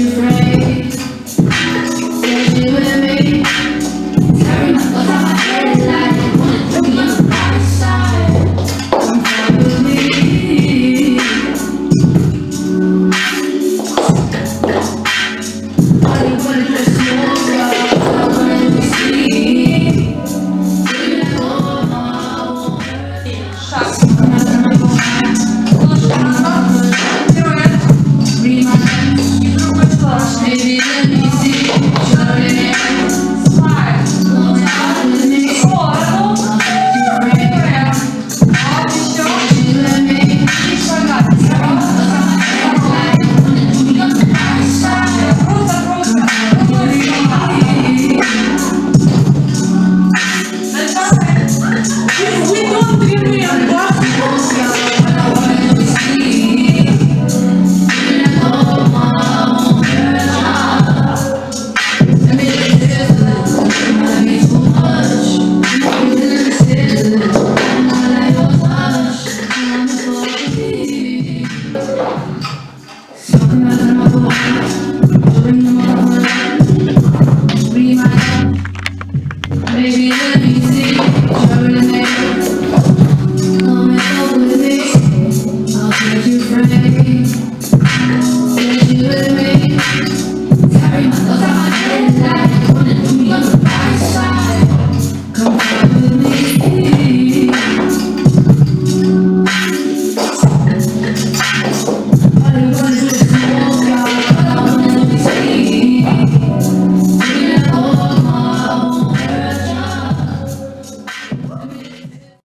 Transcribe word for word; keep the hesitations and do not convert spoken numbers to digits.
afraid. Said you with me. Carry my thoughts out my head like they wanna throw me on the right side. Come fly with me. All you wanna do is smoke, I wanna be sweet. Baby, like, oh, oh, oh. Read my mind. Baby, let me